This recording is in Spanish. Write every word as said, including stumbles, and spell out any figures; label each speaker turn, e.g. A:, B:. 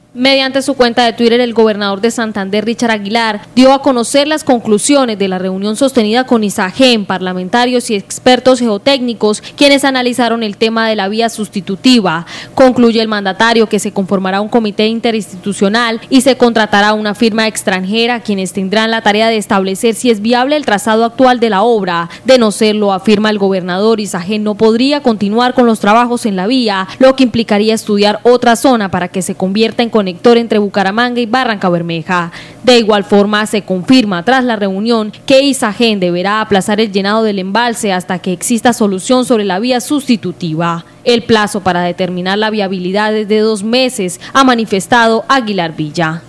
A: Mediante su cuenta de Twitter, el gobernador de Santander, Richard Aguilar, dio a conocer las conclusiones de la reunión sostenida con ISAGEN, parlamentarios y expertos geotécnicos, quienes analizaron el tema de la vía sustitutiva. Concluye el mandatario que se conformará un comité interinstitucional y se contratará una firma extranjera, quienes tendrán la tarea de establecer si es viable el trazado actual de la obra. De no serlo, afirma el gobernador, ISAGEN no podría continuar con los trabajos en la vía, lo que implicaría estudiar otra zona para que se convierta en conector entre Bucaramanga y Barranca Bermeja. De igual forma, se confirma tras la reunión que ISAGEN deberá aplazar el llenado del embalse hasta que exista solución sobre la vía sustitutiva. El plazo para determinar la viabilidad es de dos meses, ha manifestado Aguilar Villa.